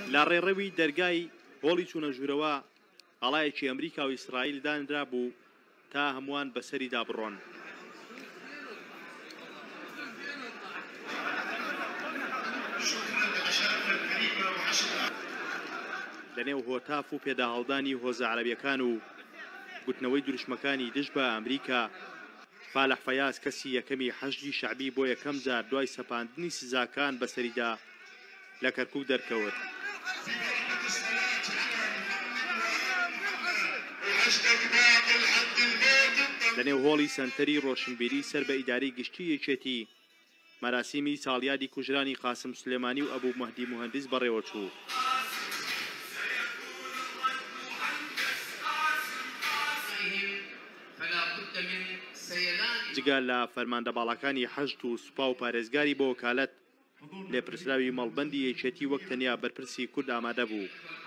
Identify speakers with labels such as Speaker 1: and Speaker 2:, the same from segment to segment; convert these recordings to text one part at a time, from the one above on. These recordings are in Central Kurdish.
Speaker 1: لە ڕێڕەوی دەرگای هۆڵی چوونە ژوورەوە ئاڵایەکی ئەمریکا و ئیسرائیل دانرا بوو تا هەمووان بەسەری دابڕۆن. لەنێو هۆتاف و پێداهەڵدانی هۆزە عەرەبیەکان و گوتنەوەی دروشمەکانی دژ بە ئەمریکا، فالح فەیاز کەسی یەکەمی حەشدی شەعبی بۆ یەکەم جار دوای سەپاندنی سزاکان بەسەریدا لە کەرکوک دەرکەوت. لەنێو هۆڵی سەنتەری ڕۆشنبیری سەر بە ئیداری گشتی یەکێتی مەراسیمی ساڵیادی کوژرانی قاسم سلێمانی و ئەبوو مەهدی موهەندیس بەڕێوە چوو. جگە لە فەرماندە باڵەکانی حەشد و سوپا و پارێزگاری بۆ وەکالەت لێپرسراوی مەڵبەندی یەکێتی وەک تەنیا بەرپرسی کورد ئامادە بوو.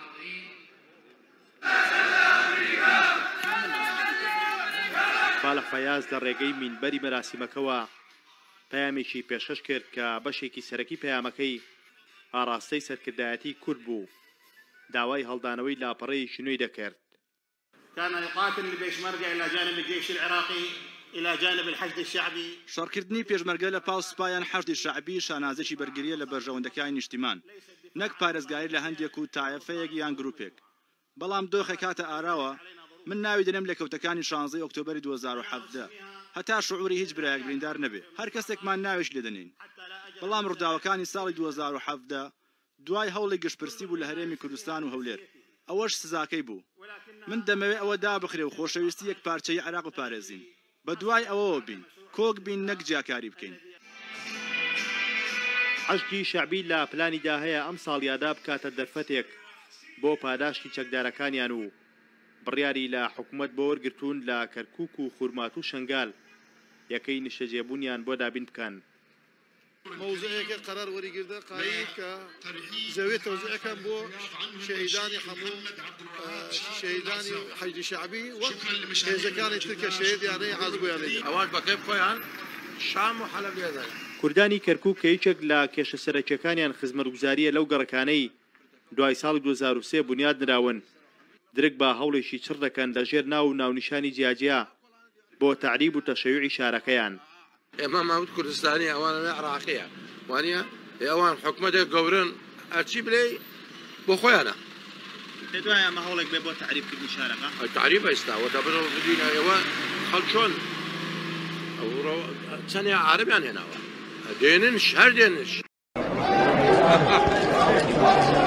Speaker 1: فالح فەیاز لە ڕێگەی مینبەری مەراسیمەکەوە پەیامێکی پێشکەش کرد کە بەشێکی سەرەکی پەیامەکەی ئاڕاستەی سەرکردایەتی کورد بوو، داوای هەڵدانەوەی لاپەڕەیەکی نوێی دەکرد.
Speaker 2: كان يقاتل البيشمركة إلى جانب الجيش العراقي إلى جانب الحشد الشعبي.
Speaker 3: شارکردنی پێشمەرگە لە پاو سوپایان حەشدی شەعبی شانازێکی بەرگریە لە بەرژەوەندەکانی نیشتیمان، نەک پارێزگاری لە هەندێک و تایەفەیەک یان گروپێک. بەڵام دۆخێک کاتە ئاراوە من ناوی دەنێم لە کەوتەکانی 16 ئۆکتۆبەری 2017 هەتا شعوری هیچ برایەک بریندار نەبێ، هەر کەسێکمان ناویش لێدەنین. بەڵام ڕووداوەکانی ساڵی 2017 دوای هەوڵی گشتپرسی بوو لە هەرێمی کوردستان و هەولێر، ئەوەش سزاکەی بوو. من دەمەوێت ئەوە دابخرێ و خۆشەویستی یەک پارچەی عێراق بپارێزین، بە دوای ئەوەوە بین، کۆک بین، نەک جیاکاری بکەین.
Speaker 1: حەشدی شەعبی لە پلانیدا هەیە ئەم ساڵیادا بکاتە دەرفەتێک بۆ پاداشتی چەکدارەکانیان و بڕیاری لە حکوومەت بۆ وەرگرتوون لە کەرکوک و خورمات و شەنگال یەکەی نیشتەجێبوونیان بۆ دابین بکەن.
Speaker 4: موضوعێکە قەرار وەریگردە قایید کە زەوێ تەوزیعەکان بۆ شەهیدانی هەموو شەهیدانی حەشدی شەعبی وەک هێزەکانی ترکە شەهیدیانەی حەزبوویانەی
Speaker 2: ئەوان بەکەی خۆیان شام و حەلەب لێدەن.
Speaker 1: کوردانی کەرکوک کە یەکێک لە کێشە سەرەکیەکانیان خزمەتگوزاریە لەو گەڕەکانەی دوای ساڵی 2003 بنیاد نراون، درک بە هەوڵێکی چڕ دەکەن لەژێر ناو و ناونیشانی جیاجیا بۆ تعریب و تەشەیوعی شارەکەیان.
Speaker 2: ئێمە ماوت کوردستانی ئەوانە عراقیە وانە ئەوان حکومەتێک گەورن ئەچی بلێ بۆ خۆیانە.
Speaker 1: دوای ئەمە هەوڵێک بێ بۆ تعریبکردنی شارەکە.
Speaker 2: تعریب ئێستاوە تا بنەوە بدینە ئێوە خەڵک چۆن چەندێ عارەبیان هێناوە دێنن شەر دێنش.